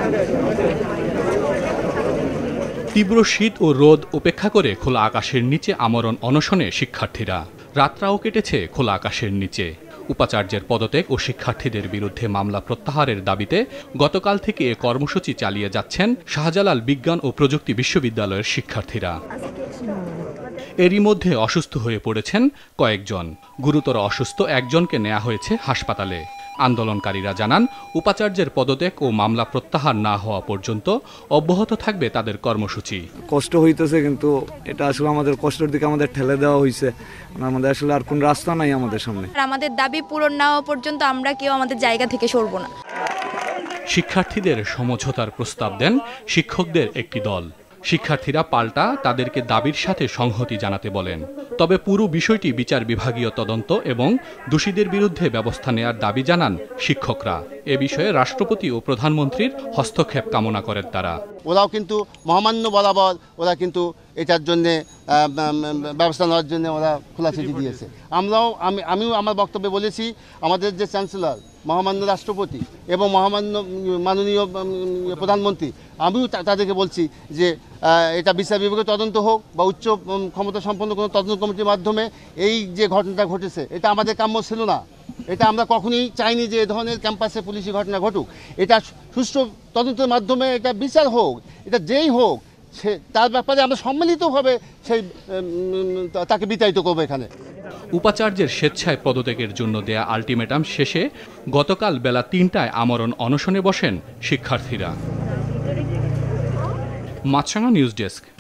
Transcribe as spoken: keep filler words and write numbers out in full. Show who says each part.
Speaker 1: তীব্র শীত ও রোদ উপেক্ষা করে খোলা আকাশের নিচে আমরণ অনশনে শিক্ষার্থীরা। রাতটাও কেটেছে খোলা আকাশের নিচে। উপাচার্যের পদত্যাগ ও শিক্ষার্থীদের বিরুদ্ধে মামলা প্রত্যাহারের দাবিতে গতকাল থেকে এ কর্মসূচি চালিয়ে যাচ্ছেন শাহজালাল বিজ্ঞান ও প্রযুক্তি বিশ্ববিদ্যালয়ের শিক্ষার্থীরা। এরই মধ্যে অসুস্থ হয়ে পড়েছেন কয়েকজন। গুরুতর অসুস্থ একজনকে নেওয়া হয়েছে হাসপাতালে। আন্দোলনকারীরা জানান, উপাচার্যের পদত্যাগ ও মামলা প্রত্যাহার না হওয়া পর্যন্ত অব্যাহত থাকবে তাদের কর্মসূচি।
Speaker 2: কষ্ট হইতেছে, কিন্তু এটা আসলে আমাদের কষ্টের দিকে আমাদের ঠেলে দেওয়া হয়েছে। আমাদের আসলে আর কোন রাস্তা নাই আমাদের সামনে।
Speaker 3: আমাদের দাবি পূরণ না হওয়া পর্যন্ত আমরা কেউ আমাদের জায়গা থেকে সরব না।
Speaker 1: শিক্ষার্থীদের সমঝোতার প্রস্তাব দেন শিক্ষকদের একটি দল। শিক্ষার্থীরা পাল্টা তাদেরকে দাবির সাথে সংহতি জানাতে বলেন। তবে পুরো বিষয়টি বিচার বিভাগীয় তদন্ত এবং দোষীদের বিরুদ্ধে ব্যবস্থা নেয়ার দাবি জানান শিক্ষকরা। এ বিষয়ে রাষ্ট্রপতি ও প্রধানমন্ত্রীর হস্তক্ষেপ কামনা করেন তারা।
Speaker 4: ওরাও কিন্তু মহামান্য বরাবর ওরা কিন্তু এটার জন্যে ব্যবস্থা নেওয়ার জন্য ওরা খোলা চিঠি দিয়েছে। আমরাও আমি আমিও আমার বক্তব্যে বলেছি, আমাদের যে চ্যান্সেলর মহামান্য রাষ্ট্রপতি এবং মহামান্য মাননীয় প্রধানমন্ত্রী, আমিও তাদেরকে বলছি যে এটা বিচার বিভাগীয় তদন্ত হোক বা উচ্চ ক্ষমতা সম্পন্ন কোনো তদন্ত কমিটির মাধ্যমে এই যে ঘটনাটা ঘটেছে এটা আমাদের কাম্য ছিল না। এটা আমরা কখনোই চাইনি যে এ ধরনের ক্যাম্পাসে পুলিশি ঘটনা ঘটুক। এটা সুষ্ঠু তদন্তের মাধ্যমে এটা বিচার হোক, এটা যেই হোক সে তার ব্যাপারে আমরা সম্মিলিতভাবে সেই তাকে বিতাড়িত করবো। এখানে
Speaker 1: উপাচার্যের স্বেচ্ছায় পদত্যাগের জন্য দেয়া আলটিমেটাম শেষে গতকাল বেলা তিনটায় আমরণ অনশনে বসেন শিক্ষার্থীরা। Maasranga news desk.